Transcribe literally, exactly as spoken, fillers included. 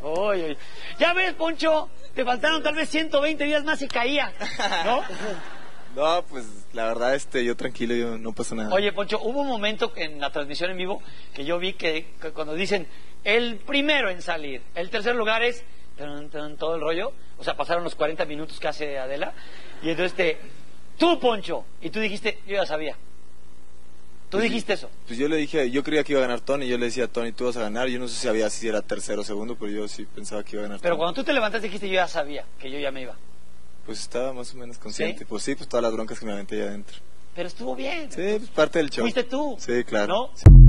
Oye, oye. Ya ves, Poncho, te faltaron tal vez ciento veinte días más y caía, ¿no? No, pues la verdad, este, yo tranquilo, yo no pasa nada. Oye, Poncho, hubo un momento en la transmisión en vivo que yo vi que, que cuando dicen el primero en salir, el tercer lugar es tan, tan, todo el rollo, o sea, pasaron los cuarenta minutos que hace Adela, y entonces te, tú, Poncho, y tú dijiste, yo ya sabía. ¿Tú pues, dijiste eso? Pues yo le dije, yo creía que iba a ganar Tony, yo le decía a Tony, tú vas a ganar, yo no sé si sabía si era tercero o segundo, pero yo sí pensaba que iba a ganar Pero Tony. cuando tú te levantaste dijiste, yo ya sabía, que yo ya me iba. Pues estaba más o menos consciente. ¿Sí? Pues sí, pues todas las broncas que me aventé allá adentro. Pero estuvo bien. Sí, pues parte del show. ¿Fuiste tú? Sí, claro. ¿No? Sí.